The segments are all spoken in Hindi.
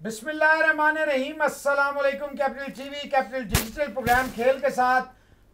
बिस्मिल्लाहिर्रहमानिर्रहीम। अस्सलाम वालेकुम। Capital TV Capital Digital programme खेल के साथ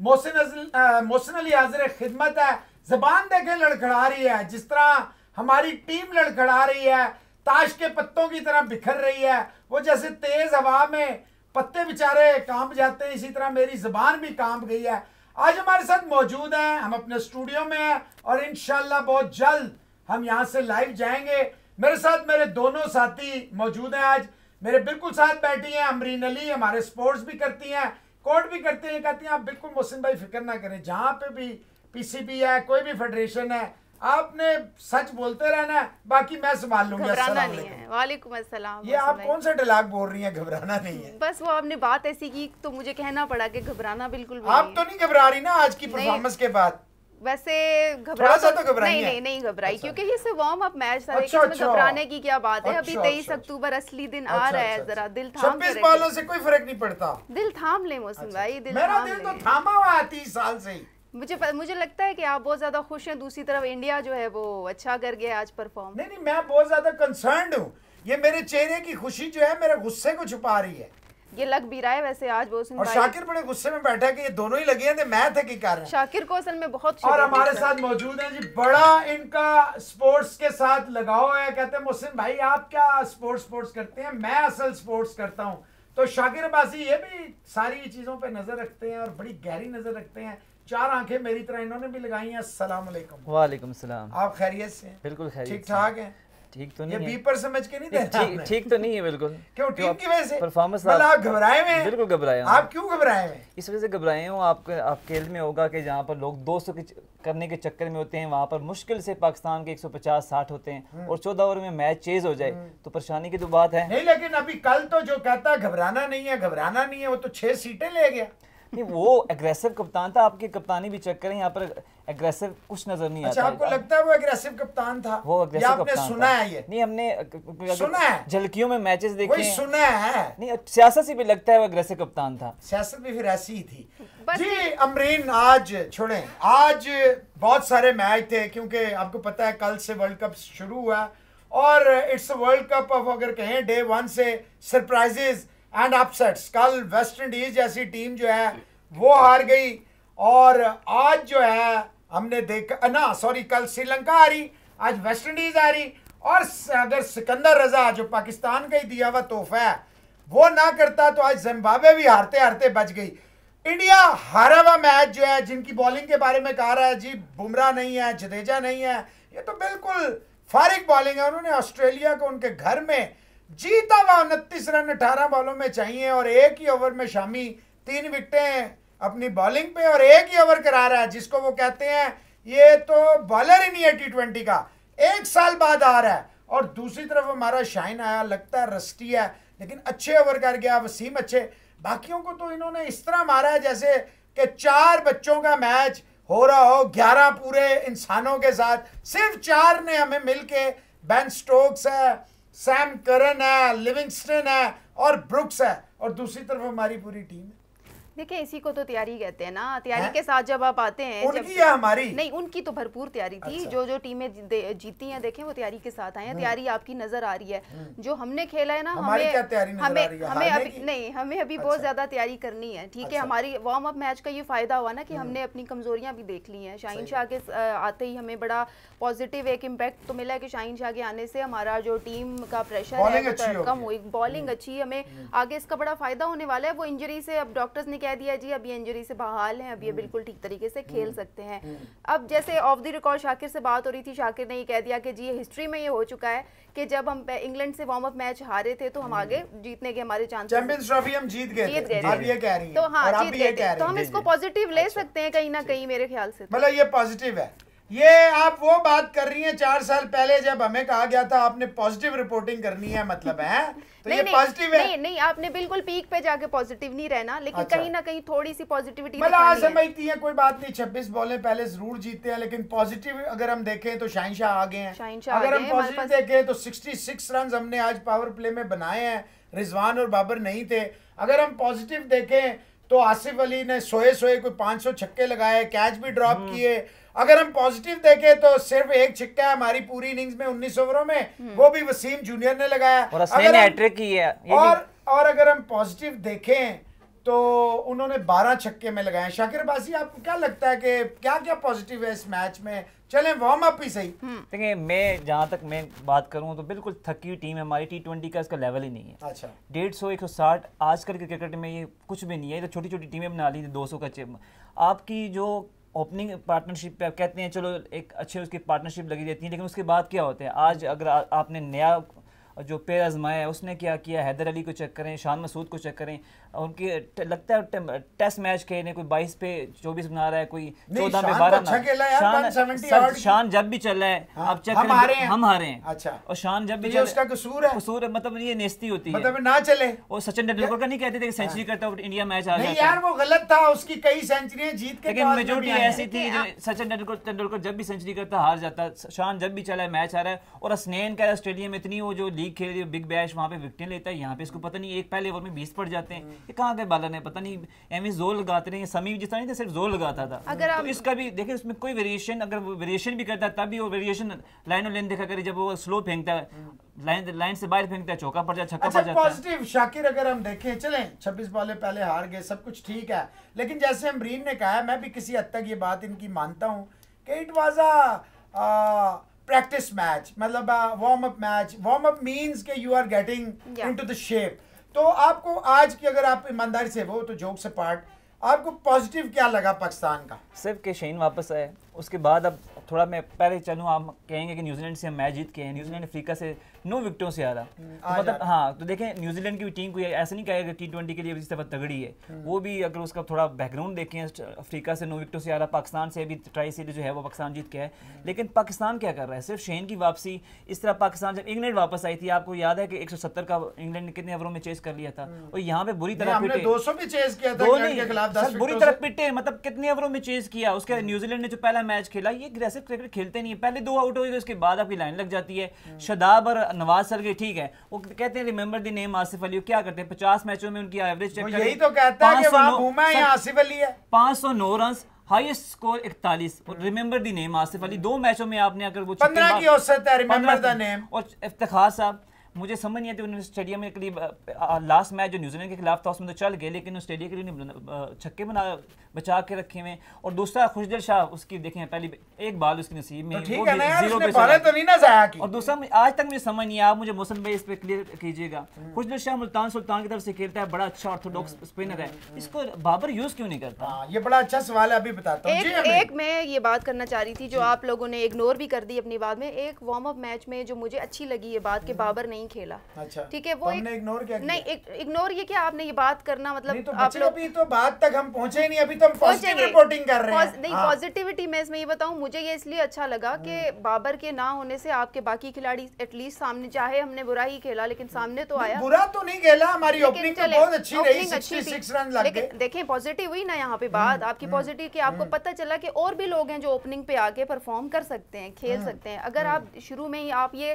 मोहसिन अली हाजिर खिदमत है। जबान देखे लड़खड़ा रही है, जिस तरह हमारी टीम लड़खड़ा रही है, ताश के पत्तों की तरह बिखर रही है। वो जैसे तेज हवा में पत्ते बेचारे कांप जाते हैं, इसी तरह मेरी जबान भी कांप गई है। आज हमारे साथ मौजूद हैं, हम अपने स्टूडियो में हैं और इंशाल्लाह बहुत जल्द हम यहाँ से लाइव जाएंगे। मेरे साथ मेरे दोनों साथी मौजूद हैं। आज मेरे बिल्कुल साथ बैठी हैं अमरीन अली, हमारे स्पोर्ट्स भी करती हैं, कोर्ट भी करती हैं। कहती हैं आप बिल्कुल मोहसिन भाई फिक्र ना करें, जहाँ पे भी पीसीबी है, कोई भी फेडरेशन है, आपने सच बोलते रहना है, बाकी मैं संभाल लूंगी। घबराना नहीं है। वालेकुम अस्सलाम। ये आप कौन सा डायलॉग बोल रही हैं, घबराना नहीं है? बस वो आपने बात ऐसी की तो मुझे कहना पड़ा कि घबराना बिल्कुल भी आप तो नहीं घबरा रही ना आज की परफॉर्मेंस के बाद? वैसे थोड़ा सा तो घबराई है। नहीं घबराई, क्योंकि ये सिर्फ वार्म अप मैच था। अच्छा, इसमें घबराने की क्या बात है? अभी 23 अक्टूबर असली दिन आ रहा है। जरा दिल थाम के 26 बॉलों से कोई फर्क नहीं पड़ता। दिल थाम ले मोहसिन भाई, दिल मेरा दिल तो थामा हुआ है 30 साल से ही। मुझे लगता है कि आप बहुत ज्यादा खुश हैं। दूसरी तरफ इंडिया जो है वो अच्छा कर गया आज परफॉर्म। नहीं, मैं बहुत ज्यादा कंसर्न्ड हूँ। ये मेरे चेहरे की खुशी जो है मेरे गुस्से को छुपा रही है। ये लग भी रहा है वैसे आज बहुत। और शाकिर बड़े गुस्से में बैठा कि ये दोनों ही लगे हैं, मैं थे की कारण। शाकिर को असल में बहुत। और हमारे साथ मौजूद हैं जी, बड़ा इनका स्पोर्ट्स के साथ लगाव है। कहते हैं मोहसिन भाई आप क्या स्पोर्ट्स करते हैं? मैं असल स्पोर्ट्स करता हूँ। तो शाकिर अब्बासी ये भी सारी चीजों पे नजर रखते हैं और बड़ी गहरी नजर रखते हैं। 4 आंखें मेरी तरह इन्होंने भी लगाई हैं। अस्सलाम वालेकुम। वालेकुम सलाम। आप खैरियत से? बिल्कुल खैरियत। ठीक ठाक है? ठीक तो नहीं ये है। बीपर समझ के नहीं दे ठीक तो नहीं है बिल्कुल। क्यों? टीम की वजह से परफॉर्मेंस आप घबराए हुए हैं? बिल्कुल घबराए हूं। आप क्यों घबराए हुए हैं? इस वजह से घबराए हूँ, आपके इल्म में होगा कि जहाँ पर लोग 200 करने के चक्कर में होते हैं, वहाँ पर मुश्किल से पाकिस्तान के 150-60 होते हैं और 14 ओवर में मैच चेज हो जाए तो परेशानी की तो बात है नहीं। लेकिन अभी कल तो जो कहता घबराना नहीं है, वो तो 6 सीटें ले गया। नहीं, वो एग्रेसिव कप्तान था। आपकी कप्तानी भी चेक करें, यहाँ पर एग्रेसिव कुछ नजर नहीं आता। अच्छा, आपको लगता है वो एग्रेसिव कप्तान था? वो एग्रेसिव आपने सुना है? ये नहीं, हमने सुना है, झलकियों में मैचेस देखे हैं। सुना है। नहीं, सियासत से भी लगता है वो एग्रेसिव कप्तान था। सियासत भी फिर ऐसी ही थी जी। अमरीन, आज छोड़ें, आज बहुत सारे मैच थे क्योंकि आपको पता है कल से वर्ल्ड कप शुरू हुआ और इट्स वर्ल्ड कप ऑफ, अगर कहें डे 1 से सरप्राइजेस एंड अपसेट्स। कल वेस्ट इंडीज जैसी टीम जो है वो हार गई और आज जो है हमने देखा ना, सॉरी, कल श्रीलंका हारी, आज वेस्ट इंडीज हारी। और अगर सिकंदर रजा जो पाकिस्तान का ही दिया हुआ तोहफा है वो ना करता तो आज जिम्बाब्वे भी हारते हारते बच गई। इंडिया हारा हुआ मैच जो है, जिनकी बॉलिंग के बारे में कहा रहा है जी बुमराह नहीं है, जडेजा नहीं है, ये तो बिल्कुल फारिग बॉलिंग है। उन्होंने ऑस्ट्रेलिया को उनके घर में जीता हुआ 29 रन 18 बॉलों में चाहिए और एक ही ओवर में शामी 3 विकेटें अपनी बॉलिंग पे और एक ही ओवर करा रहा है, जिसको वो कहते हैं ये तो बॉलर ही नहीं है T20 का, 1 साल बाद आ रहा है। और दूसरी तरफ हमारा शाइन आया, लगता है रस्टी है लेकिन अच्छे ओवर कर गया। वसीम अच्छे, बाकियों को तो इन्होंने इस तरह मारा है जैसे कि 4 बच्चों का मैच हो रहा हो 11 पूरे इंसानों के साथ। सिर्फ 4 ने हमें मिलके, बेन स्टोक्स है, सैम करन है, लिविंगस्टन है और ब्रुक्स है, और दूसरी तरफ हमारी पूरी टीम है। देखिए, इसी को तो तैयारी कहते हैं ना। तैयारी के साथ जब आप आते हैं, उनकी या हमारी? नहीं, उनकी तो भरपूर तैयारी थी। अच्छा। जो टीमें जीती हैं, देखें वो तैयारी के साथ आए हैं। तैयारी आपकी नजर आ रही है। जो हमने खेला है ना, हमें अभी बहुत ज्यादा तैयारी करनी है। ठीक है, हमारी वार्म अप मैच का ये फायदा हुआ ना कि हमने अपनी कमजोरियां भी देख ली हैं। शाहीन शाह के आते ही हमें बड़ा पॉजिटिव एक इम्पैक्ट तो मिला है कि शाहीन शाह के आने से हमारा जो टीम का प्रेशर है वो कम हुई, बॉलिंग अच्छी, हमें आगे इसका बड़ा फायदा होने वाला है। वो इंजरी से, अब डॉक्टर्स ने कह दिया जी अब ये इंजरी से बहाल हैं, अब ये बिल्कुल ठीक तरीके से खेल सकते हैं। अब जैसे ऑफ द रिकॉर्ड शाकिर से बात हो रही थी, शाकिर ने ये कह दिया कि जी हिस्ट्री में ये हो चुका है कि जब हम इंग्लैंड से वार्म अप मैच हारे थे तो हम आगे जीतने के हमारे चांस, चैंपियंस ट्रॉफी हम जीत गए। आप ये कह रही हैं। तो हाँ, जीत गए, तो हम इसको पॉजिटिव ले सकते हैं कहीं ना कहीं, मेरे ख्याल से। मतलब ये पॉजिटिव है। ये आप वो बात कर रही हैं 4 साल पहले जब हमें कहा गया था आपने पॉजिटिव रिपोर्टिंग करनी है, मतलब है तो ये पॉजिटिव है। नहीं, आपने बिल्कुल पीक पे जाके पॉजिटिव नहीं रहना, लेकिन कहीं ना कहीं थोड़ी सी पॉजिटिविटी मतलब आज समझती है कोई बात नहीं, 26 बॉलें पहले जरूर जीते हैं, लेकिन पॉजिटिव अगर हम देखें तो शाहीन शाह आगे हैं। अगर हम पॉजिटिव देखें तो 66 रन हमने आज पावर प्ले में बनाए हैं, रिजवान और बाबर नहीं थे। अगर हम पॉजिटिव देखें तो आसिफ अली ने सोए सोए कोई 500 छक्के लगाए, कैच भी ड्रॉप किए। अगर हम पॉजिटिव देखें तो सिर्फ एक छक्का है हमारी पूरी इनिंग्स में 19 ओवरों में, वो भी वसीम जूनियर ने लगाया और हसनैन ने हैट्रिक की है। और अगर हम पॉजिटिव देखें तो उन्होंने 12 छक्के में लगाए। शाकिर अब्बासी, आपको क्या लगता है कि क्या क्या पॉजिटिव है इस मैच में? चलें वार्म अप ही सही। देखिए, मैं जहाँ तक मैं बात करूँ तो बिल्कुल थकी हुई टीम है हमारी। T20 का इसका लेवल ही नहीं है। अच्छा, 150 160 आजकल के क्रिकेट में ये कुछ भी नहीं है। तो छोटी छोटी टीमें बना ली थी 200 का आपकी जो ओपनिंग पार्टनरशिप पे आप कहते हैं चलो एक अच्छे उसकी पार्टनरशिप लगी रहती है, लेकिन उसके बाद क्या होता है? आज अगर आपने नया जो पेयर आजमाया है उसने क्या किया, हैदर अली को चेक करें, शान मसूद को चेक करें, उनकी लगता है टेस्ट मैच खेलने, कोई 22 पे 24 बना रहा है, कोई 14 पे 12। शान जब भी चल रहा है आप चेक करें हम हारे हैं। अच्छा, और शान जब भी उसका कसूर है, मतलब ये नेस्ती होती है, मतलब ना चले। और सचिन तेंदुलकर का नहीं कहते थे कि सेंचुरी करता है इंडिया मैच आ जाता है। नहीं यार, वो गलत था, उसकी कई सेंचुरियां जीत के, लेकिन मेजॉरिटी ऐसी थी सचिन तेंदुलकर जब भी सेंचुरी करता हार जाता। शान जब भी चला है मैच आ रहा है। और हसनैन का ऑस्ट्रेलिया में इतनी वो जो लीग खेल रही है बिग बैश, वहाँ पे विकेट लेता है, यहाँ पे इसको पता नहीं एक पहले ओवर में 20 पड़ जाते हैं। ये कहाँ के बालर ने पता नहीं एवं जोर लगाते रहे। समी जिस तरह नहीं था, सिर्फ जोर लगाता था। तो इसका भी देखिए उसमें कोई वेरिएशन, अगर वो वेरिएशन भी करता है तब भी वो वेरिएशन लाइन और लेन देखा करे। जब वो स्लो फेंकता है, लाइन से बाहर फेंकता है, चौका पड़ जाता है, छक्का पड़ जाता है। पॉजिटिव शाकिर अगर हम देखें, चलें 26 बॉलें पहले हार गए, सब कुछ ठीक है, लेकिन जैसे अमरीन ने कहा, मैं भी किसी हद तक ये बात इनकी मानता हूँ कि it was a practice match, मतलब warm up match. Warm up means कि you are getting into the shape. तो आपको आज की, अगर आप ईमानदारी से, वो तो जोक से पार्ट, आपको पॉजिटिव क्या लगा पाकिस्तान का? सिर्फ के शहीन वापस आए, उसके बाद अब थोड़ा मैं पहले चलूँ, आप कहेंगे कि न्यूजीलैंड से हम मैच जीत के हैं। न्यूजीलैंड अफ्रीका से 9 विकेटों से आ रहा, तो मतलब हाँ, तो देखें न्यूजीलैंड की टीम को ऐसा नहीं कहेगा कि T20 के लिए इस तरह तगड़ी है। वो भी अगर उसका थोड़ा बैकग्राउंड देखें, अफ्रीका से 9 विकेटों से आ रहा, पाकिस्तान से भी ट्राई सीरीज जो है वो पाकिस्तान जीत के है। लेकिन पाकिस्तान क्या कर रहा है? सिर्फ शहीन की वापसी। इस तरह पाकिस्तान जब इंग्लैंड वापस आई थी, आपको याद है कि 170 का इंग्लैंड ने कितने ओवरों में चेस कर लिया था, और यहाँ पे बुरी तरह पिटे, 200 भी चेस किया था इंग्लैंड के खिलाफ, 10 बुरी तरह पिटे, मतलब कितने ओवरों में चेस किया। उसके न्यूजीलैंड ने जो पहला मैच खेला, ये अग्रेसिव क्रिकेट खेलते नहीं है, पहले 2 आउट हो गए, उसके बाद आपकी लाइन लग जाती है। शदाब और नवाज सरगे ठीक है, वो कहते हैं remember the name Asif Ali, क्या करते हैं 50 मैचों में उनकी एवरेज चेक करें, यही तो कहता है कि वहां घूमा है, आसिफ अली है। 509 रन, हाईएस्ट स्कोर 41, और remember the name Asif Ali. 2 मैचों में आपने अगर वो 15 की औसत है, रिमेंबर द नेम। और इफ्तिखार साहब, मुझे समझ नहीं आती, उन्होंने स्टेडियम में करीब लास्ट मैच जो न्यूजीलैंड के खिलाफ था उसमें तो चल गए, लेकिन ऑस्ट्रेलिया के लिए छक्के बचा के रखे हुए। और दूसरा खुशदिल शाह, उसकी देखें पहली एक बाल उसकी नसीब में, तो ठीक है ना यार, उसने बॉलें तो नहीं ना ज़ाया की। और दूसरा आज तक मुझे समझ नहीं आया, मुझे मौसम भाई इस पे क्लियर कीजिएगा। खुशदिल शाह मुल्तान सुल्तान की तरफ से खेलता है, बड़ा अच्छा ऑर्थोडॉक्स स्पिनर है, इसको बाबर यूज क्यों नहीं करता? ये बड़ा अच्छा सवाल है, अभी बताता हूं। एक मैं ये बात करना चाह रही थी जो आप लोगों ने इग्नोर भी कर दी अपनी बात में। एक वार्म अप मैच में जो मुझे अच्छी लगी ये बात कि बाबर नहीं खेला। अच्छा, ठीक है, वो इग्नोर किया? नहीं, इग्नोर ये क्या आपने ये बात करना, मतलब तो आप लोग अभी तो बात तक हम पहुंचे ही नहीं, अभी तो हम पॉजिटिव रिपोर्टिंग कर रहे हैं। नहीं, पॉजिटिविटी मैं इसमें ये बताऊं, मुझे ये इसलिए अच्छा लगा कि बाबर के ना होने से आपके बाकी खिलाड़ी एटलीस्ट सामने, चाहे हमने बुरा ही खेला लेकिन सामने तो आया। बुरा तो नहीं खेला, हमारी ओपनिंग तो बहुत अच्छी रही, 66 रन लग गए। देखें पॉजिटिव हुई ना यहाँ पे बात आपकी पॉजिटिव कि आपको पता चला कि और भी लोग हैं जो ओपनिंग पे आके परफॉर्म कर सकते हैं, खेल सकते हैं। अगर आप शुरू में ही आप ये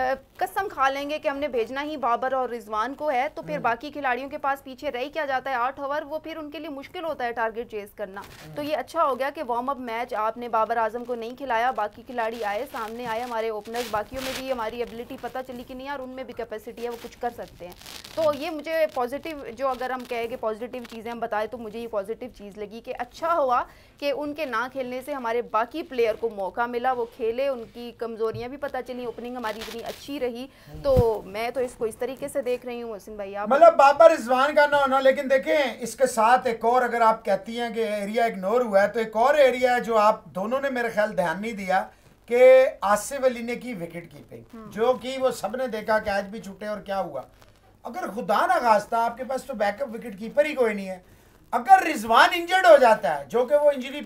कसम खा लेंगे कि हमने भेजना ही बाबर और रिजवान को है, तो फिर बाकी खिलाड़ियों के पास पीछे रह क्या जाता है 8 ओवर, वो फिर उनके लिए मुश्किल होता है टारगेट चेस करना। तो ये अच्छा हो गया कि वार्म अप मैच आपने बाबर आजम को नहीं खिलाया, बाकी खिलाड़ी आए, सामने आए हमारे ओपनर्स, बाकियों में भी हमारी एबिलिटी पता चली कि नहीं यार उनमें भी कैपेसिटी है, वो कुछ कर सकते हैं। तो ये मुझे पॉजिटिव, जो अगर हम कहें कि पॉजिटिव चीज़ें हम बताएं, तो मुझे ये पॉजिटिव चीज़ लगी कि अच्छा हुआ कि उनके ना खेलने से हमारे बाकी प्लेयर को मौका मिला, वो खेले, उनकी कमजोरियां भी पता चली, ओपनिंग हमारी इतनी अच्छी रही। तो मैं तो इसको इस तरीके से देख रही हूँ मोहसिन भाई। आप मतलब बाबर रिजवान का ना होना, लेकिन देखें इसके साथ एक और, अगर आप कहती हैं कि एरिया इग्नोर हुआ है, तो एक और एरिया है जो आप दोनों ने मेरे ख्याल ध्यान नहीं दिया कि आसिफ अली ने की विकेट कीपिंग, जो कि वो सबने देखा, कैच भी छूटे और क्या हुआ। अगर खुदा ना खास्ता आपके पास तो बैकअप विकेट कीपर ही कोई नहीं है, अगर रिजवान इंजर्ड हो जाता है, जो कि वो इंजरी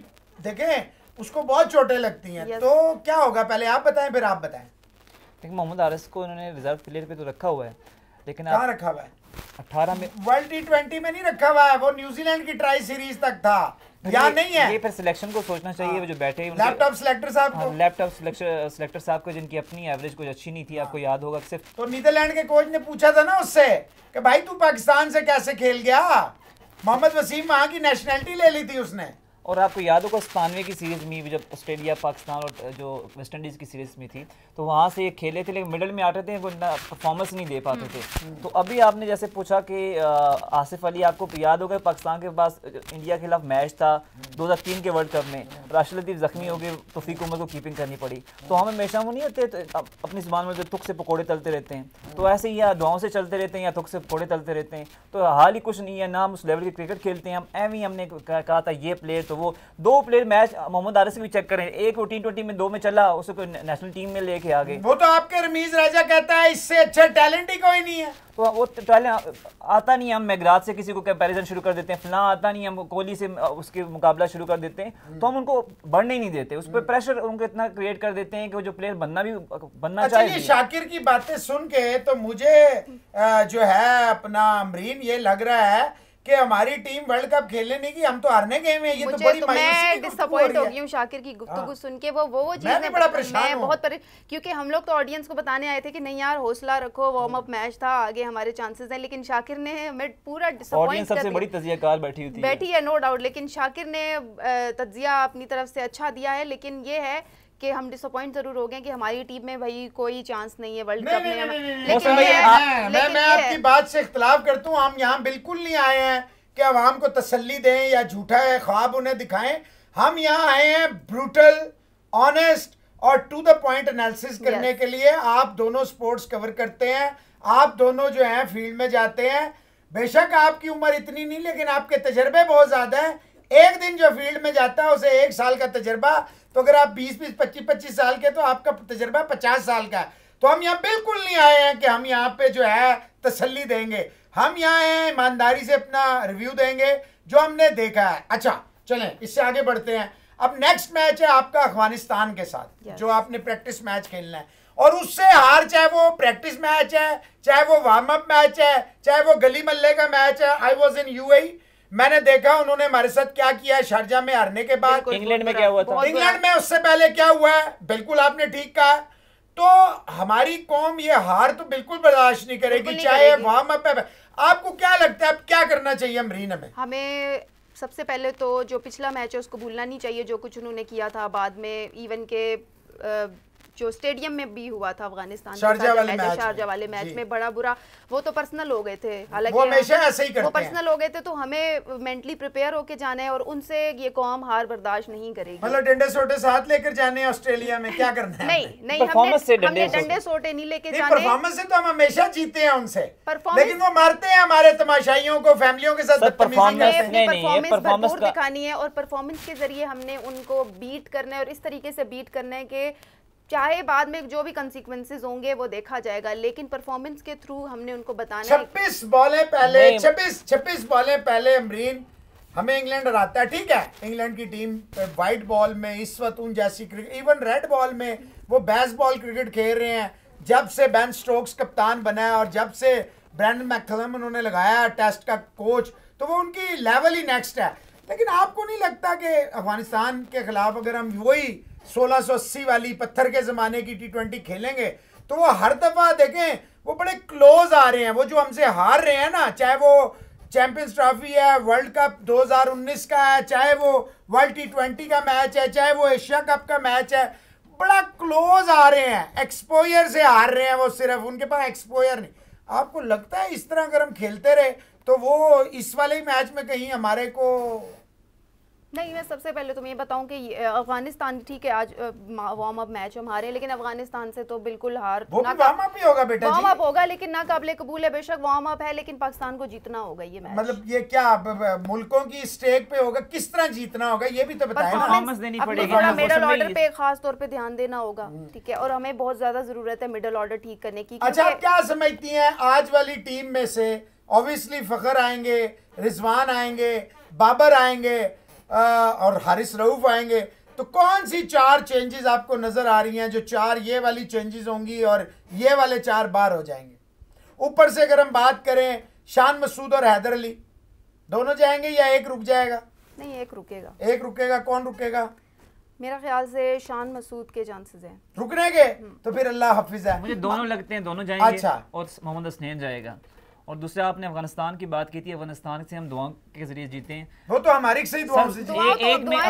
देखें उसको बहुत चोटें लगती हैं, तो क्या होगा? पहले आप बताएं फिर आप बताएं। देखिए मोहम्मद आरिस को उन्होंने रिजर्व प्लेयर पे तो रखा हुआ है, लेकिन कहाँ रखा हुआ है? 18 में वर्ल्ड T20 में नहीं रखा हुआ है, वो न्यूजीलैंड की ट्राई सीरीज तक था, या नहीं है? ये फिर सिलेक्शन को सोचना चाहिए। वो जो बैठे लैपटॉप सिलेक्टर साहब को, लैपटॉप सिलेक्टर साहब को, जिनकी अपनी एवरेज कुछ अच्छी नहीं थी, आपको याद होगा। सिर्फ तो नीदरलैंड के कोच ने पूछा था ना उससे कि भाई तू पाकिस्तान से कैसे खेल गया, मोहम्मद वसीम वहां की नेशनैलिटी ले ली थी उसने। और आपको याद होगा 97 की सीरीज़ में जब ऑस्ट्रेलिया पाकिस्तान और जो वेस्ट इंडीज़ की सीरीज़ में थी तो वहाँ से ये खेले थे लेकिन मिडल में आते थे, वो परफॉर्मेंस नहीं दे पाते थे। तो अभी आपने जैसे पूछा कि आसिफ अली, आपको याद होगा पाकिस्तान के पास इंडिया के खिलाफ मैच था 2003 के वर्ल्ड कप में, राशिद लतीफ़ जख्मी हो गए, तौफीक उमर को कीपिंग करनी पड़ी। तो हम हमेशा वो नहीं होते तो अपनी ज़बान में जो तुक से पकौड़े तलते रहते हैं, तो ऐसे ही या दुआओं से चलते रहते हैं या तुक से पकौड़े तलते रहते हैं। तो हाल ही कुछ नहीं है ना, हम उस लेवल की क्रिकेट खेलते हैं। हम एवं ही हमने कहा था ये प्लेयर तो वो 2 प्लेयर मैच मोहम्मद आरिफ से भी चेक करें, एक वो T20 में 2 में चला, उसको नेशनल टीम में लेके आ गए। वो तो आपके रमीज राजा कहता है इससे अच्छा टैलेंट ही कोई नहीं है। तो वो टैलेंट आता नहीं, हम मैगराज से किसी को कंपैरिजन शुरू कर देते हैं, फलां आता नहीं, हम कोहली से उसके मुकाबला शुरू कर देते हैं, तो हम उनको बढ़ने ही नहीं देते, उस पर प्रेशर उनको इतना क्रिएट कर देते हैं कि वो जो प्लेयर बनना चाहिए। शाकिर की बातें सुन के तो मुझे जो है अपना अमरीन ये लग रहा है कि हमारी टीम वर्ल्ड कप खेलने नहीं की, हम तो हारने गए हैं। ये तो बड़ी मैं डिसअपॉइंट हो गई हूँ शाकिर की गुफ्तगू सुन के। वो चीज़ मैं बड़ा परेशान हूँ। बहुत क्योंकि हम लोग तो ऑडियंस को बताने आए थे कि नहीं यार हौसला रखो, वार्म अप मैच था, आगे हमारे चांसेस हैं, लेकिन शाकिर ने हमें पूरा डिसअपॉइंट कर दिया। सबसे बड़ी तज्जियाकार बैठी है नो डाउट, लेकिन शाकिर ने तज्जिया अपनी तरफ से अच्छा दिया है, लेकिन ये है कि हम डिसअपॉइंट जरूर हो गए कि हमारी टीम में भाई कोई चांस नहीं है वर्ल्ड कप में। लेकिन मैं आपकी बात से इख्तिलाफ करता हूँ। हम यहाँ बिल्कुल नहीं आए हैं कि आवाम को तसल्ली दें या झूठा है ख्वाब उन्हें दिखाएं। हम यहाँ आए हैं ब्रूटल, ऑनेस्ट और टू द पॉइंट एनालिसिस करने के लिए। आप दोनों स्पोर्ट्स कवर करते हैं, आप दोनों जो हैं फील्ड में जाते हैं। बेशक आपकी उम्र इतनी नहीं, लेकिन आपके तजर्बे बहुत ज्यादा हैं। एक दिन जो फील्ड में जाता है उसे 1 साल का तजर्बा, तो अगर आप 20-20, 25-25 साल के तो आपका तजर्बा 50 साल का है। तो हम यहाँ बिल्कुल नहीं आए हैं कि हम यहाँ पे जो है तसल्ली देंगे, हम यहाँ हैं ईमानदारी से अपना रिव्यू देंगे जो हमने देखा है। अच्छा चलें इससे आगे बढ़ते हैं। अब नेक्स्ट मैच है आपका अफगानिस्तान के साथ, जो आपने प्रैक्टिस मैच खेलना है, और उससे हार, चाहे वो प्रैक्टिस मैच है, चाहे वो वार्म अप मैच है, चाहे वो गली मल्ले का मैच है। आई वॉज इन UAE, मैंने देखा उन्होंने हमारे साथ क्या किया है शारजा में हारने के बाद। इंग्लैंड में क्या हुआ था, इंग्लैंड में उससे पहले क्या हुआ है, बिल्कुल आपने ठीक कहा। तो हमारी कौम ये हार तो बिल्कुल बर्दाश्त नहीं करेगी, चाहे वार्म अप है। आपको क्या लगता है अब क्या करना चाहिए अमरीन? हमें सबसे पहले तो जो पिछला मैच है उसको भूलना नहीं चाहिए, जो कुछ उन्होंने किया था बाद में, इवन के जो स्टेडियम में भी हुआ था अफगानिस्तान शारजा वाले मैच में बड़ा बुरा, वो तो पर्सनल हो गए थे। हालांकि वो हमेशा ऐसे ही करते हैं, वो पर्सनल हो गए थे। तो हमें मेंटली प्रिपेयर होके जाना है और उनसे ये कौम हार बर्दाश्त नहीं करेगी। मतलब डंडे सोटे साथ लेकर जाने हैं ऑस्ट्रेलिया में, क्या करना है? नहीं हमने डंडे सोटे नहीं लेके जाने। परफॉर्मेंस से तो हम हमेशा जीते हैं उनसे, लेकिन वो मारते हैं हमारे तमाशाइयों को, फैमिलियों के साथ परफॉर्मेंस भरपूर दिखानी है, और परफॉर्मेंस के जरिए हमने उनको बीट करना है, और इस तरीके से बीट करना है कि चाहे बाद में जो भी कंसीक्वेंसेस होंगे वो देखा जाएगा, लेकिन परफॉर्मेंस के थ्रू हमने उनको बताना है। 26 बॉलें पहले अमरीन हमें इंग्लैंड हराता है, ठीक है। इंग्लैंड की टीम वाइट बॉल में इस वक्त उन जैसी क्रिकेट, इवन रेड बॉल में वो बेसबॉल क्रिकेट खेल रहे हैं। जब से बेन स्टोक्स कप्तान बना है और जब से ब्रैंडन मैककलम उन्होंने लगाया टेस्ट का कोच, तो वो उनकी लेवल ही नेक्स्ट है। लेकिन आपको नहीं लगता कि अफगानिस्तान के खिलाफ अगर हम वही 1680 वाली पत्थर के जमाने की T20 खेलेंगे तो वो हर दफा देखें वो बड़े क्लोज आ रहे हैं। वो जो हमसे हार रहे हैं ना, चाहे वो चैंपियंस ट्रॉफी है, वर्ल्ड कप 2019 का है, चाहे वो वर्ल्ड T20 का मैच है, चाहे वो एशिया कप का मैच है, बड़ा क्लोज आ रहे हैं। एक्सपोजर से हार रहे हैं वो, सिर्फ उनके पास एक्सपोजर नहीं। आपको लगता है इस तरह अगर हम खेलते रहे तो वो इस वाले मैच में कहीं हमारे को? नहीं, मैं सबसे पहले तुम्हें बताऊं कि अफगानिस्तान ठीक है आज वार्म अप मैच हम हारे, लेकिन अफगानिस्तान से तो बिल्कुल हार वो वार्म अप ही होगा बेटा, वार्म अप होगा, लेकिन ना काबिले कबूल है। बेशक वार्म अप है, लेकिन पाकिस्तान को जीतना होगा ये मैच। मतलब ये क्या मुल्कों की स्टेक पे होगा, किस तरह जीतना होगा ये भी तो बताएं ना। थोड़ा मिडल ऑर्डर पे खास तौर पे ध्यान देना होगा, ठीक है, और हमें बहुत ज्यादा जरूरत है मिडल ऑर्डर ठीक करने की। अच्छा, आप क्या समझती हैं आज वाली टीम में से? ऑब्वियसली फखर आएंगे, रिजवान आएंगे, बाबर आएंगे और हारिस रऊफ आएंगे, तो कौन सी 4 चेंजेस आपको नजर आ रही हैं जो 4 ये वाली चेंजेस होंगी और ये वाले 4 बार हो जाएंगे? ऊपर से अगर हम बात करें, शान मसूद और हैदर अली दोनों जाएंगे या एक रुक जाएगा? नहीं, एक रुकेगा। एक रुकेगा। कौन रुकेगा? मेरा ख्याल से शान मसूद के चांसेस हैं रुकने के। तो फिर अल्लाह हाफिज है। मुझे दोनों लगते हैं, दोनों जाएंगे। अच्छा। और मोहम्मद हसनैन जाएगा। और दूसरा आपने अफगानिस्तान की बात की थी, अफगानिस्तान से हम दुआओं के जरिए जीते हैं। वो तो हमारी सही दुआओं से जीते। एक में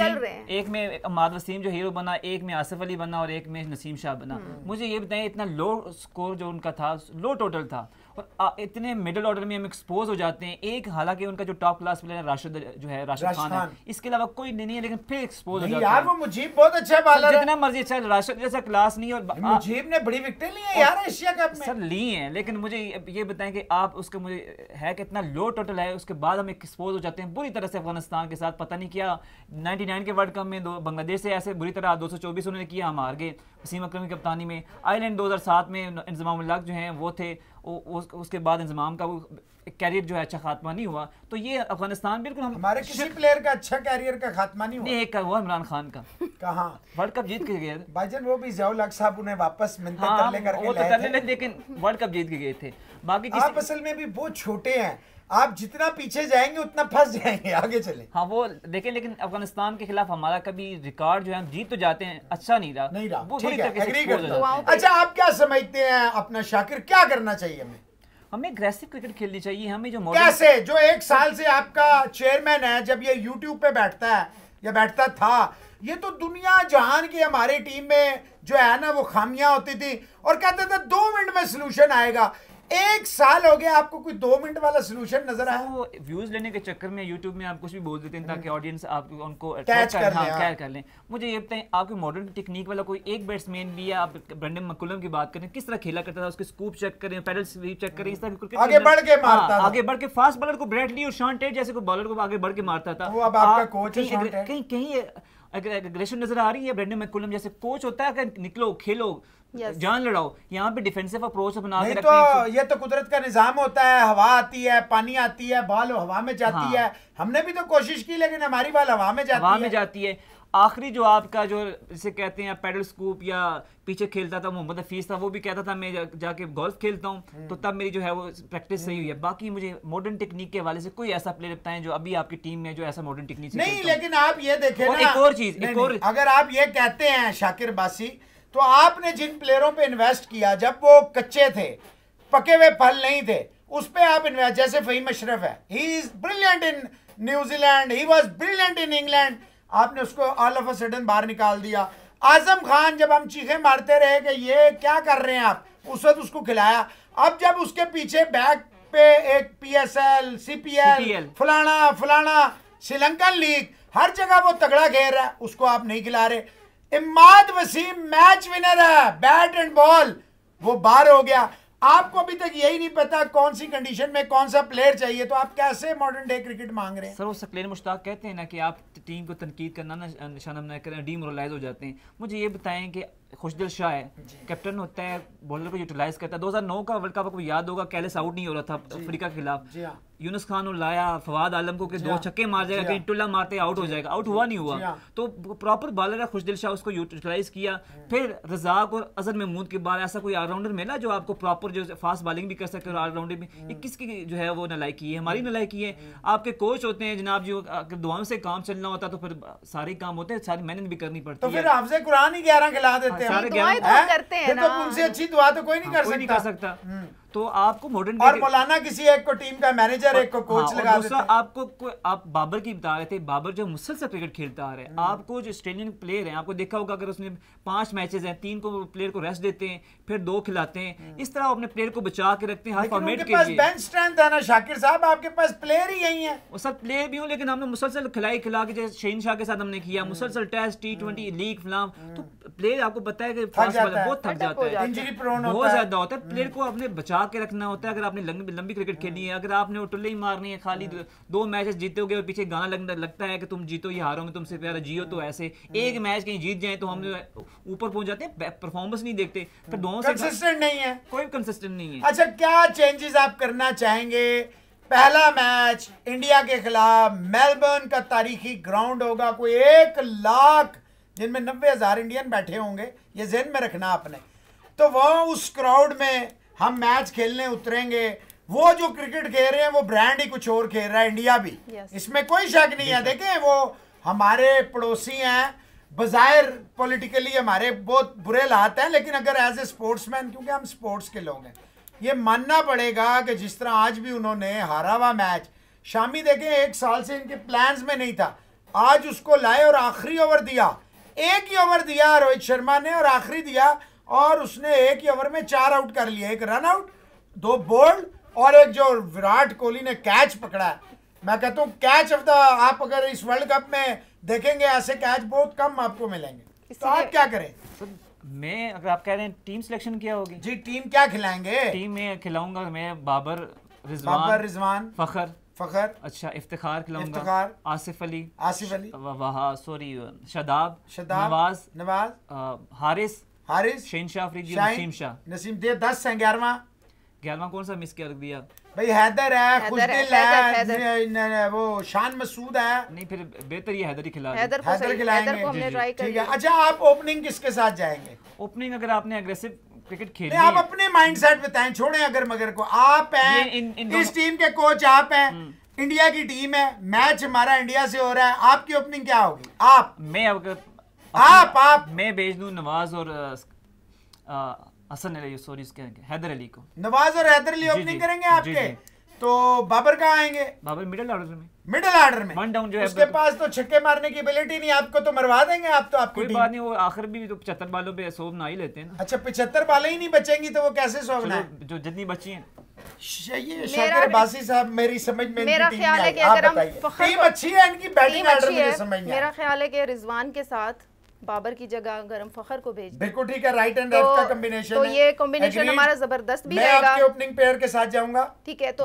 अहमद वसीम जो हीरो बना, एक में आसिफ अली बना और एक में नसीम शाह बना। मुझे ये बताएं, इतना लो स्कोर जो उनका था, लो टोटल था, और इतने मिडिल ऑर्डर में हम एक्सपोज हो जाते हैं। एक हालांकि उनका जो top class player Rashid Khan है, इसके अलावा कोई नहीं है, लेकिन फिर एक्सपोज हो जाते हैं। यार वो मुजीब बहुत अच्छा बॉलर है, जितना मर्जी अच्छा, राशिद जैसा क्लास नहीं। और मुजीब ने बड़ी विकेटें ली हैं यार एशिया कप में। सर ली हैं, लेकिन मुझे ये बताएं कि आप उसका मुझे है कि इतना लो टोटल है, उसके बाद हम एक्सपोज हो जाते हैं बुरी तरह से अफगानिस्तान के साथ। पता नहीं क्या 99 के वर्ल्ड कप में बांग्लादेश से ऐसे बुरी तरह 224 उन्होंने किया, हम हार गए वसीम अकरम की कप्तानी में। आयरलैंड 2007 में इंजमाम उल हक जो हैं वो थे, उसके बाद इंजमाम का वो कैरियर जो है अच्छा खात्मा नहीं हुआ। तो ये अफगानिस्तान बिल्कुल हमारे किसी प्लेयर का अच्छा कैरियर का खात्मा नहीं हुआ। नहीं, एक का हुआ इमरान खान का, कहाँ वर्ल्ड कप जीत के गए भाईजान, वो भी ज़ियाउल हक साहब उन्हें वापस मिन्नतें तरले करके वो तो करने लगे, लेकिन वर्ल्ड कप जीत के गए थे। बाकी आप असल में भी बहुत छोटे हैं, आप जितना पीछे जाएंगे उतना फंस जाएंगे, आगे चले। हाँ वो देखें, लेकिन अफगानिस्तान के खिलाफ हमारा कभी रिकॉर्ड जो है, हम जीत तो जाते हैं, अच्छा नहीं रहा। ठीक है, एग्री करता हूं। अच्छा, आप क्या समझते हैं अपना शाकिर, क्या करना चाहिए हमें एग्रेसिव क्रिकेट खेलनी चाहिए। हमें जो कैसे, जो एक साल से आपका चेयरमैन है, जब ये यूट्यूब पे बैठता है या बैठता था, ये तो दुनिया जहान की हमारी टीम में जो है ना वो खामियां होती थी और कहते थे 2 मिनट में सोल्यूशन आएगा। 1 साल हो गया, आपको कोई 2 मिनट वाला सोल्यूशन नजर आया? वो व्यूज लेने के चक्कर में यूट्यूब में आप कुछ भी बोल देते हैं ताकि ऑडियंस आप उनको कैच कर लें। मुझे ये बताएं, आपके मॉडर्न टेक्निक वाला कोई एक बैट्समैन भी है? आप ब्रेंडन मैकुलम की बात करें, किस तरह खेला करता था, उसके स्कूप चेक करें, पैडल स्वीप चेक करें, इस तरह क्रिकेट आगे बढ़ के मारता था, आगे बढ़ के फास्ट बॉलर को ब्रैडली और शॉन टेट जैसे को बॉलर को आगे बढ़ के मारता था। वो अब आपका कोच है शॉन टेट। कहीं एग्रेशन नजर आ रही है? ब्रेंडन मैकुलम जैसे कोच होता है कि निकलो खेलो, जान लड़ाओ, यहाँ पे डिफेंसिव अप्रोच बना के रखते हैं। ये तो कुदरत का निजाम होता है, हवा आती है, पानी आती है, बॉल हवा में जाती है। हमने भी तो कोशिश की, लेकिन हमारी बॉल हवा में जाती है। आखिरी जो आपका जो जिसे कहते हैं पैडल स्कूप या पीछे खेलता था मोहम्मद हफीज था, वो भी कहता था मैं जाके गोल्फ खेलता हूँ, तो तब मेरी जो है वो प्रैक्टिस सही हुई है। बाकी मुझे मॉडर्न टेक्निक के हवाले से कोई ऐसा प्लेयर बताएं जो अभी आपकी टीम में जो ऐसा मॉडर्न टेक्निक नहीं। लेकिन आप ये देखें ना, एक और चीज, अगर आप ये कहते हैं शाकिर बासी, तो आपने जिन प्लेयरों पे इन्वेस्ट किया जब वो कच्चे थे, पके हुए फल नहीं थे, उस पे आप इन्वेस्ट, जैसे फहीम अशरफ है, he is brilliant in New Zealand, he was brilliant in England, आपने उसको ऑल ऑफ अ सडन बाहर निकाल दिया। आजम खान, जब हम चीखें मारते रहे कि ये क्या कर रहे हैं आप, उस वक्त उसको खिलाया। अब जब उसके पीछे बैक पे एक PSL, CPL, फलाना श्रीलंकन लीग, हर जगह वो तगड़ा खेल रहा है, उसको आप नहीं खिला रहे। इमाद वसीम मैच विनर है, बैट एंड बॉल, वो बाहर हो गया। आपको अभी तक यही नहीं पता कौन सी कंडीशन में कौन सा प्लेयर चाहिए, तो आप कैसे मॉडर्न डे क्रिकेट मांग रहे हैं? सर वो सकलेन मुश्ताक कहते हैं ना कि आप टीम को तनकीद करना ना निशाना बनाया करें, डीमोरलाइज हो जाते हैं। मुझे ये बताएं कि खुशदिल शाह है, कैप्टन होता है, बॉलर को यूटिलाइज करता है। 2009 का वर्ल्ड कप आपको याद होगा, कैलिस आउट नहीं हो रहा था अफ्रीका के खिलाफ, यूनुस खान को लाया, फवाद आलम को 2 छक्के मार जाएगा, कहीं टुल्ला मारते आउट हो जाएगा, आउट हुआ नहीं हुआ। तो प्रॉपर बॉलर है खुशदिल शाह, उसको यूटिलाइज किया। फिर रजाक और अजहर महमूद के बाद ऐसा कोई ऑलराउंडर मिला जो आपको प्रॉपर जो फास्ट बॉलिंग भी कर सके और ऑलराउंडर भी। ये किसकी जो है वो नलायकी है? हमारी नलायकी है। आपके कोच होते हैं जनाब जी, अगर दुआओं से काम चलना होता तो फिर सारे काम होते हैं, सारी मेहनत भी करनी पड़ती है। तो फिर हाफ़िज़ कुरान ही 11 खिला देते हैं, करते हैं ना, तो उनसे अच्छी दुआ तो कोई नहीं कर सकता। तो आपको मॉडर्न और मौलाना किसी एक को टीम का मैनेजर, एक को कोच लगा देते हैं। आपको आप बाबर की बता रहे थे, बाबर जो मुसलसल क्रिकेट खेलता आ रहा है, आपको जो ऑस्ट्रेलियन प्लेयर हैं, आपको देखा होगा, अगर उसने 5 मैचेस हैं, 3 को प्लेयर को रेस्ट देते हैं, फिर 2 खिलाते हैं, इस तरह अपने प्लेयर को बचा के रखते हैं हर फॉर्मेट के लिए। बेंच स्ट्रेंथ है ना शाकिर साहब, आपके पास प्लेयर ही यही है। वो सब प्लेयर भी हो, लेकिन हमने मुसलसल खिला के, जैसे शहीन शाह के साथ हमने किया, मुसलसल टेस्ट, T20 लीग फलाम, तो प्लेयर आपको पता है कि बहुत थक जाता है, इंजरी प्रोन बहुत ज्यादा होता है। प्लेयर को अपने बचा के रखना होता है। अगर आपने लंबी क्रिकेट खेलनी है, अगर आपने टुल्ले ही मारनी है, खाली 2 मैचेस जीतोगे और पीछे गाना लगता है कि तुम जीतो या हारो में तुमसे प्यारा जियो, तो ऐसे एक मैच कहीं जीत जाए तो हम ऊपर पहुंच जाते हैं, परफॉर्मेंस नहीं देखते, फिर दोनों से कंसिस्टेंट नहीं है, कोई कंसिस्टेंट नहीं है। अच्छा, क्या चेंजेस आप करना चाहेंगे? पहला मैच इंडिया के खिलाफ मेलबर्न का तारीखी ग्राउंड होगा, कोई 1 लाख जिनमें 90,000 इंडियन बैठे होंगे, ये ज़हन में रखना आपने। तो वो उस क्राउड में हम मैच खेलने उतरेंगे। वो जो क्रिकेट खेल रहे हैं वो ब्रांड ही कुछ और खेल रहा है, इंडिया भी, इसमें कोई शक नहीं है। देखें, वो हमारे पड़ोसी हैं, बज़ाहिर पॉलिटिकली हमारे बहुत बुरे हालात हैं, लेकिन अगर एज ए स्पोर्ट्समैन, क्योंकि हम स्पोर्ट्स के लोग हैं, ये मानना पड़ेगा कि जिस तरह आज भी उन्होंने हारा हुआ मैच, शामी देखें 1 साल से इनके प्लान्स में नहीं था, आज उसको लाए और आखिरी ओवर दिया, एक ही ओवर दिया रोहित शर्मा ने और आखिरी दिया, और उसने एक ही ओवर में 4 आउट कर लिए, 1 रन आउट, 2 बोल्ड और एक जो विराट कोहली ने कैच पकड़ा है। मैं कहता हूँ कैच ऑफ द, आप अगर इस वर्ल्ड कप में देखेंगे ऐसे कैच बहुत कम आपको मिलेंगे, तो आप क्या करें? मैं, अगर आप कह रहे हैं टीम सिलेक्शन क्या होगी जी, टीम क्या खिलाएंगे? टीम में खिलाऊंगा मैं बाबर रिजवान फखर, अच्छा इफ्तिखार खिलाऊंगा, आसिफ अली, सॉरी शादाब, नवाज, हारिस, शहनशाह अफरीदी, नसीम दे 10 हैं। 11वां कौन सा मिस कर दिया भाई? हैदर है, खुशदिल है, वो शान मसूद है। नहीं, फिर बेहतर ये हैदर ही हैदर खिलाएंगे, ठीक है। अच्छा, आप ओपनिंग किसके साथ जाएंगे? ओपनिंग अगर आपने एग्रेसिव क्रिकेट खेली, आप अपने माइंडसेट बताएं, छोड़ें अगर मगर को। आप हैं इस टीम के कोच, आप हैं, इंडिया की टीम है, मैच हमारा इंडिया से हो रहा है, आपकी ओपनिंग क्या होगी? मैं भेज दूं नवाज और हसन अली, सॉरी हैदर अली को। नवाज और हैदर अली ओपनिंग करेंगे आपके? तो बाबर कहाँ आएंगे? बाबर मिडिल ऑर्डर में वन डाउन जो है, उसके पास तो छक्के मारने की एबिलिटी नहीं, आपको तो मरवा देंगे आप तो। आपकी कोई बात नहीं, वो आखिर भी तो 75 बालों पे 100 बना ही लेते हैं ना। अच्छा, 75 बालें ही नहीं बचेंगी तो वो कैसे 100 बनाए? जो जितनी बची हैं। ये शाकिर अब्बासी साहब, मेरी समझ में मेरा ख्याल है कि अगर हम टीम अच्छी है, इनकी बैटिंग ऑर्डर मुझे समझ में, मेरा ख्याल है कि रिजवान के साथ बाबर की जगह अगर हम फखर को भेज, बिल्कुल ठीक है, राइट एंड लेफ्ट का कॉम्बिनेशन तो ये कॉम्बिनेशन हमारा जबरदस्त भी रहेगा। मैं आपके ओपनिंग पेयर के साथ जाऊंगा, ठीक है। तो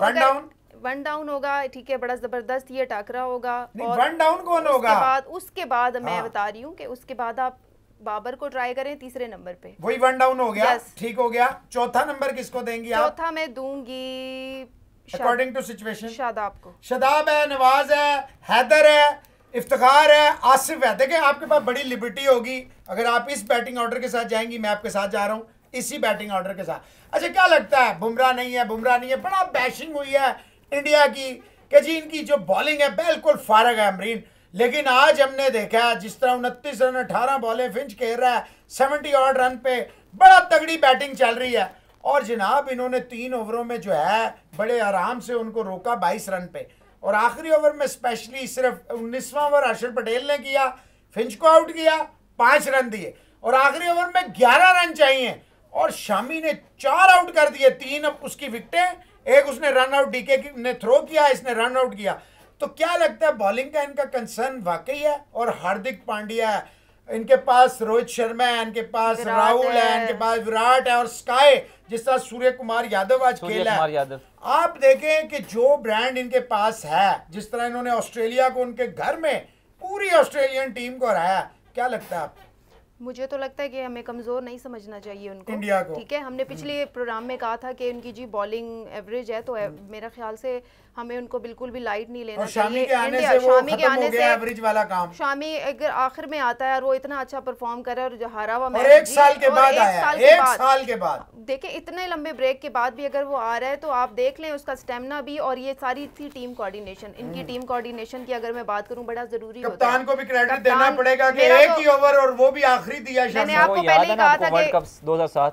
वन डाउन होगा, ठीक है, बड़ा जबरदस्त ये टाकरा होगा। और वन डाउन कौन होगा? उसके बाद मैं बता रही हूँ कि उसके बाद आप बाबर को ट्राई करें तीसरे नंबर पे, वही वन डाउन हो गया, ठीक हो गया। चौथा नंबर किसको देंगी आप? चौथा मैं दूंगी अकॉर्डिंग टू सिचुएशन शादाब को। शादाब है, नवाज है, हैदर है, इफ्तिखार है, आसिफ है। देखिए, आपके पास बड़ी लिबर्टी होगी अगर आप इस बैटिंग ऑर्डर के साथ जाएंगी। मैं आपके साथ जा रहा हूँ इसी बैटिंग ऑर्डर के साथ। अच्छा, क्या लगता है? बुमराह नहीं है, बड़ा बैशिंग हुई है इंडिया की कि जी इनकी जो बॉलिंग है बिल्कुल फारग है अमरीन, लेकिन आज हमने देखा है जिस तरह 29 रन 18 बॉलें फिंच खेल रहा है, 70 ऑड रन पे बड़ा तगड़ी बैटिंग चल रही है। और जनाब इन्होंने 3 ओवरों में जो है बड़े आराम से उनको रोका 22 रन पे, और आखिरी ओवर में स्पेशली सिर्फ 19वां ओवर हर्षल पटेल ने किया, फिंच को आउट किया, 5 रन दिए, और आखिरी ओवर में 11 रन चाहिए और शामी ने 4 आउट कर दिए। 3 उसकी विकेटें, एक उसने रन आउट डीके ने थ्रो किया, इसने रन आउट किया। तो क्या लगता है बॉलिंग का इनका कंसर्न वाकई है? और हार्दिक पांड्या है इनके पास, रोहित शर्मा है इनके पास, राहुल है इनके पास, विराट है, और स्काई जिस तरह सूर्य कुमार यादव आज खेला है। आप देखें कि जो ब्रांड इनके पास है, जिस तरह इन्होंने ऑस्ट्रेलिया को उनके घर में पूरी ऑस्ट्रेलियन टीम को हराया, क्या लगता है आपको? मुझे तो लगता है कि हमें कमजोर नहीं समझना चाहिए उनको, इंडिया को। ठीक है, हमने पिछले प्रोग्राम में कहा था कि उनकी जी बॉलिंग एवरेज है, तो मेरा ख्याल से हमें उनको बिल्कुल भी लाइट नहीं लेना चाहिए। शामी के आने से वो खत्म हो गया एवरेज वाला काम। शामी अगर आखिर में आता है और वो इतना अच्छा परफॉर्म कर रहा है और जो हारा हुआ मैच 1 साल के बाद आया, 1 साल के बाद देखिए इतने लंबे ब्रेक के बाद भी अगर वो आ रहा है तो आप देख लें उसका स्टेमिना भी, और ये सारी थी टीम कोऑर्डिनेशन, इनकी टीम कोऑर्डिनेशन की अगर मैं बात करूं बड़ा जरूरी होता है। कप्तान को भी क्रेडिट देना पड़ेगा कि एक ही ओवर और वो भी आखिरी दिया। मैंने आपको पहले ही कहा था कि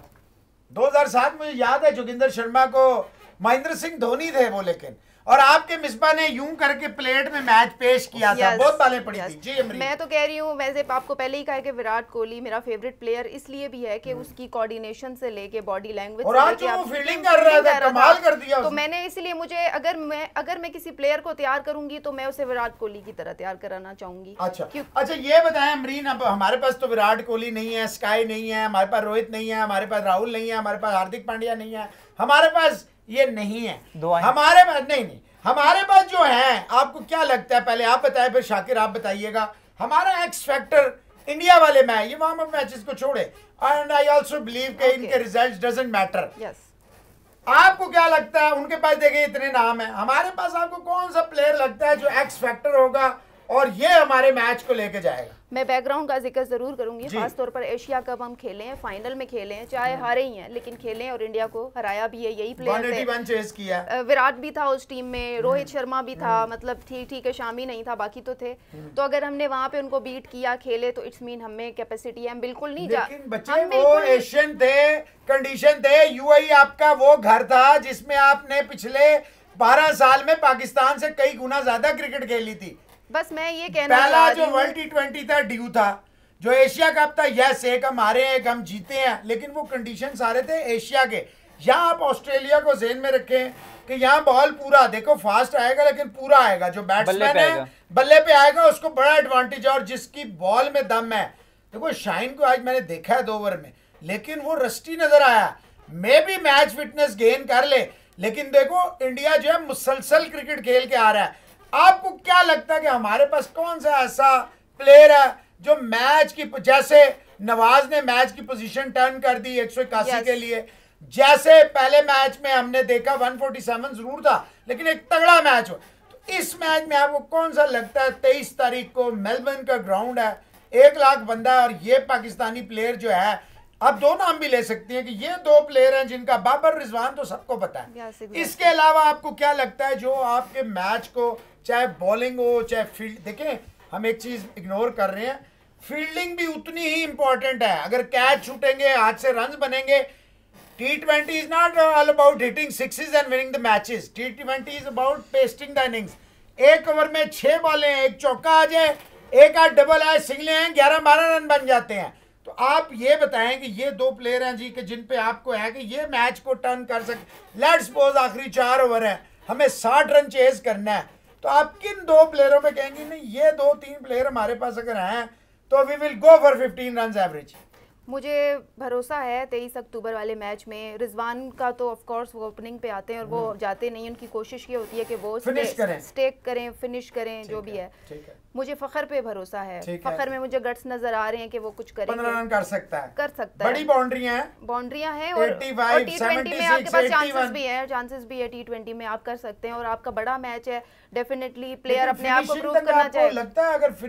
2007 मुझे याद है जोगिंदर शर्मा को महेंद्र सिंह धोनी थे वो, लेकिन और आपके मिसबा ने यूं करके प्लेट में मैच पेश किया था, बहुत बालें पड़ी थी। जी अमरीन, मैं तो कह रही हूँ, वैसे आपको पहले ही कहा कि विराट कोहली मेरा फेवरेट प्लेयर इसलिए भी है कि उसकी कोऑर्डिनेशन से लेके बॉडी लैंग्वेज और आज वो फील्डिंग कर रहा था, कमाल कर दिया। तो मैंने इसलिए मुझे अगर मैं किसी प्लेयर को तैयार करूंगी तो मैं उसे विराट कोहली की तरह तैयार कराना चाहूंगी। अच्छा ये बताएं अमरीन, अब हमारे पास तो विराट कोहली नहीं है, स्काई नहीं है, हमारे पास रोहित नहीं है, हमारे पास राहुल नहीं है, हमारे पास हार्दिक पांड्या नहीं है, हमारे पास ये नहीं है, हमारे पास नहीं, हमारे पास जो है, आपको क्या लगता है? पहले आप बताएं, फिर शाकिर आप बताइएगा। हमारा एक्स फैक्टर इंडिया वाले मैच, ये वार्म अप मैचेस को छोड़े, एंड आई आल्सो बिलीव कि इनके रिजल्ट्स डजंट मैटर। आपको क्या लगता है? उनके पास देखिए इतने नाम है, हमारे पास आपको कौन सा प्लेयर लगता है जो एक्स फैक्टर होगा और ये हमारे मैच को लेके जाएगा। मैं बैकग्राउंड का जिक्र जरूर करूंगी, खास तौर पर एशिया कप हम खेले हैं, फाइनल में खेले हैं, चाहे हारे ही हैं लेकिन खेले हैं और इंडिया को हराया भी है, यही प्लेयर थे। चेस किया। विराट भी था उस टीम में, रोहित शर्मा भी था, मतलब ठीक है, शामी नहीं था, बाकी तो थे। तो अगर हमने वहां पे उनको बीट किया, खेले, तो इट्स मीन हमें कैपेसिटी है, हम बिल्कुल नहीं लेकिन बच्चे वो एशियन थे, कंडीशन थे, यूएई आपका वो घर था जिसमें आपने पिछले 12 साल में पाकिस्तान से कई गुना ज्यादा क्रिकेट खेली थी। बस मैं ये कहना पहला जो वर्ल्ड T20 था ड्यू था, जो एशिया कप था यस एक हम हारे हैं, एक हम जीते हैं, लेकिन वो कंडीशन सारे थे एशिया के। यहाँ आप ऑस्ट्रेलिया को ज़हन में रखें कि यहाँ बॉल पूरा देखो फास्ट आएगा, लेकिन पूरा आएगा, जो बैट्समैन है बल्ले पे आएगा उसको बड़ा एडवांटेज है, और जिसकी बॉल में दम है। देखो शाहीन को आज मैंने देखा है 2 ओवर में, लेकिन वो रस्टी नजर आया, मे भी मैच फिटनेस गेन कर ले, लेकिन देखो इंडिया जो है मुसलसल क्रिकेट खेल के आ रहा है। आपको क्या लगता है कि हमारे पास कौन सा ऐसा प्लेयर है जो मैच की, जैसे नवाज ने मैच की पोजीशन टर्न कर दी 181 के लिए, जैसे पहले मैच में हमने देखा 147 जरूर था लेकिन एक तगड़ा मैच हो, तो इस मैच में आपको कौन सा लगता है? 23 तारीख को मेलबर्न का ग्राउंड है, 1 लाख बंदा है, और ये पाकिस्तानी प्लेयर जो है, आप 2 नाम भी ले सकती हैं कि ये 2 प्लेयर हैं जिनका, बाबर रिजवान तो सबको पता है। इसके अलावा आपको क्या लगता है जो आपके मैच को, चाहे बॉलिंग हो चाहे फील्ड, देखें हम एक चीज इग्नोर कर रहे हैं, फील्डिंग भी उतनी ही इंपॉर्टेंट है। अगर कैच छूटेंगे, हाथ से रन बनेंगे, T20 is not all about hitting sixes and winning the matches, T20 is about pacing the innings. 1 over में 6 बॉलें, 1 चौका आ जाए, 1 आध डबल आए, सिंगले हैं, 11-12 रन बन जाते हैं। तो आप ये बताएं कि ये 2 प्लेयर हैं जी कि जिन पे आपको है कि ये मैच को टर्न कर सके। लेट्स सपोज आखिरी 4 ओवर है, हमें 60 रन चेज करना है, तो आप किन 2 प्लेयरों पे कहेंगे नहीं ये 2-3 प्लेयर हमारे पास अगर हैं तो we will go for 15 run average? मुझे भरोसा है 23 अक्टूबर वाले मैच में रिजवान का, तो ऑफ कोर्स वो ओपनिंग पे आते हैं और वो जाते नहीं, उनकी कोशिश ये होती है कि वो स्टेक करें, फिनिश करें, जो भी है। मुझे फखर पे भरोसा है, फखर में मुझे गट्स नजर आ रहे हैं कि वो कुछ करेंगे, 15 रन कर सकता है, बड़ी बाउंड्रियां हैं, और T20 में आपके पास चांसेस भी है, T20 में आप कर सकते हैं, और आपका बड़ा मैच है, डेफिनेटली प्लेयर अपने आप को प्रूव करना चाहिए। लगता है अगर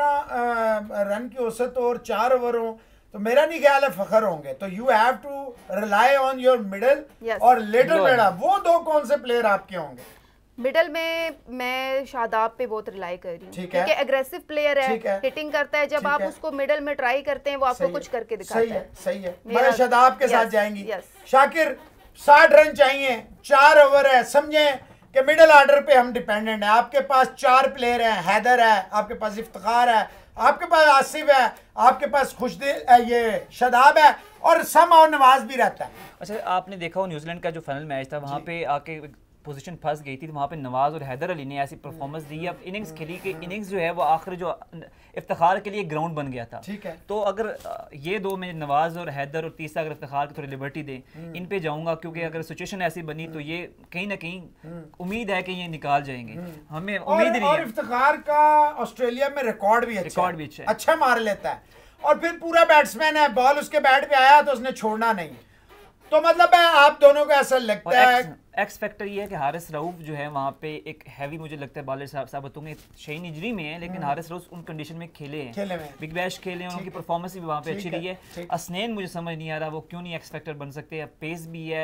15 रन की औसत और 4 ओवर हो तो मेरा नहीं ख्याल है फखर होंगे, तो you have to rely on your middle और लिटिल मिडल। वो 2 कौन से प्लेयर आपके होंगे? मिडल में मैं शादाब पे बहुत रिलाई कर रही हूँ, ठीक है, एग्रेसिव प्लेयर है, हिटिंग करता है, जब आप उसको मिडल में ट्राई करते हैं वो आपको कुछ करके दिखाता है। सही है, मैं शादाब के साथ जाएंगी। शाकिर 60 रन चाहिए, 4 ओवर है, समझें कि मिडिल ऑर्डर पे हम डिपेंडेंट है। आपके पास 4 प्लेयर हैं, हैदर है, आपके पास इफ्तिखार है, आपके पास आसिफ है, आपके पास खुशदिल ये शादाब है, और सम और नवाज भी रहता है। अच्छा, आपने देखा हो न्यूजीलैंड का जो फाइनल मैच था, वहाँ पे आके पोजीशन फंस गई थी, तो वहाँ पे नवाज और हैदर अली ने ऐसी परफॉर्मेंस दी, अब इनिंग्स खेली कि इनिंग्स जो है वो आखिर जो इफ्तिखार के लिए ग्राउंड बन गया था। ठीक है, तो अगर ये 2 में नवाज और हैदर और तीसरा अगर इफ्तिखार की थोड़ी लिबर्टी दें, इन पे जाऊंगा, क्योंकि अगर सिचुएशन ऐसी बनी तो ये कहीं ना कहीं उम्मीद है कि ये निकाल जाएंगे, हमें उम्मीद नहीं है। इफ्तिखार का ऑस्ट्रेलिया में रिकॉर्ड भी अच्छा मार लेता है, और फिर पूरा बैट्समैन है, बॉल उसके बैट पे आया तो उसने छोड़ना नहीं, तो मतलब है आप दोनों को ऐसा लगता है। एक्स फैक्टर ये है कि हारिस रऊफ जो है वहाँ पे एक हैवी, मुझे लगता है बॉलर साबित होंगे। शाहीन इंजरी में है, लेकिन हारिस रऊफ उन कंडीशन में खेले हैं, बिग बैश खेले हैं, उनकी परफॉर्मेंस भी वहाँ पे अच्छी रही है। असनैन मुझे समझ नहीं आ रहा वो क्यों नहीं एक्स फैक्टर बन सकते, पेस भी है,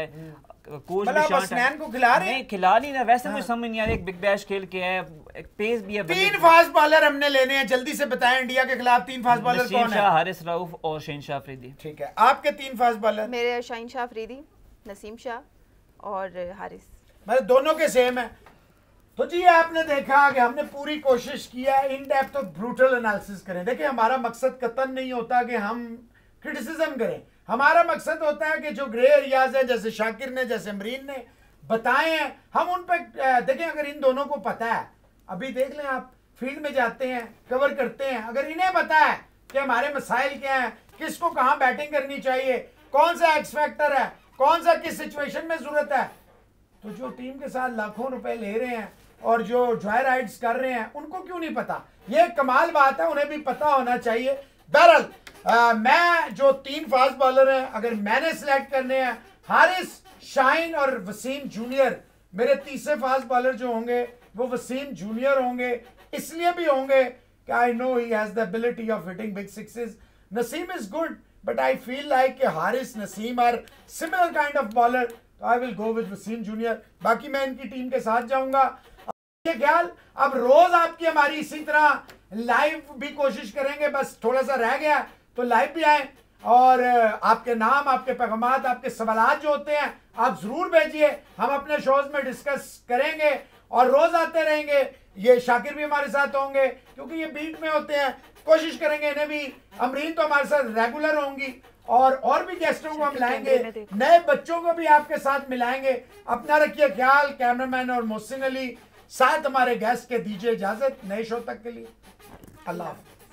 कोच भी असनैन को खिला नहीं रहा, वैसे मुझे समझ नहीं आ रहा, एक बिग बैश खेल के है, एक पेस भी है। 3 फास्ट बॉलर हमने लेने हैं, जल्दी से बताएं इंडिया के खिलाफ 3 फास्ट बॉलर कौन है? हारिस रऊफ और शहनशाह अफरीदी। ठीक है, आपके 3 फास्ट बॉलर? मेरे शहनशाह अफरीदी, नसीम शाह और हारिस। मेरे दोनों के सेम है। तो जी आपने देखा कि हमने पूरी कोशिश किया इन डेप्थ और ब्रूटल एनालिसिस करें। देखिए हमारा मकसद कतन नहीं होता कि हम क्रिटिसिज्म करें, हमारा मकसद होता है कि जो ग्रे एरियाज है, जैसे शाकिर ने, जैसे अमरीन ने बताए हैं, हम उन पे देखें। अगर इन दोनों को पता है, अभी देख लें आप फील्ड में जाते हैं, कवर करते हैं, अगर इन्हें पता है कि हमारे मसाइल क्या हैं, किसको कहाँ बैटिंग करनी चाहिए, कौन सा एक्स फैक्टर है, कौन सा किस सिचुएशन में जरूरत है, तो जो टीम के साथ लाखों रुपए ले रहे हैं और जो जॉय राइड्स कर रहे हैं, उनको क्यों नहीं पता? ये कमाल बात है, उन्हें भी पता होना चाहिए। बहरहाल मैं जो 3 फास्ट बॉलर हैं, अगर मैंने सिलेक्ट करने हैं, हारिस, शाहीन और वसीम जूनियर मेरे तीसरे फास्ट बॉलर जो होंगे वो वसीम जूनियर होंगे, इसलिए भी होंगे कि I know he has the ability of hitting big sixes. Naseem is good but I feel like Haris, Naseem are similar kind of bowler. I will go with Wasim junior. बाकी मैं इनकी टीम के साथ जाऊंगा. ये ख्याल अब रोज आपकी हमारी इसी तरह लाइव भी कोशिश करेंगे, बस थोड़ा सा रह गया तो लाइव भी आए और आपके नाम, आपके पैगामात, आपके सवालात जो होते हैं आप जरूर भेजिए. हम अपने शोज में डिस्कस करेंगे और रोज आते रहेंगे. ये शाकिर भी हमारे साथ होंगे क्योंकि ये बीट में होते हैं. कोशिश करेंगे इन्हें भी. अमरीन तो हमारे साथ रेगुलर होंगी और भी गेस्टों को हम लाएंगे, नए बच्चों को भी आपके साथ मिलाएंगे. अपना रखिए ख्याल. कैमरामैन और मोहसिन अली साथ हमारे गेस्ट के दीजिए इजाजत. नए शो तक के लिए अल्लाह हाफ़िज़.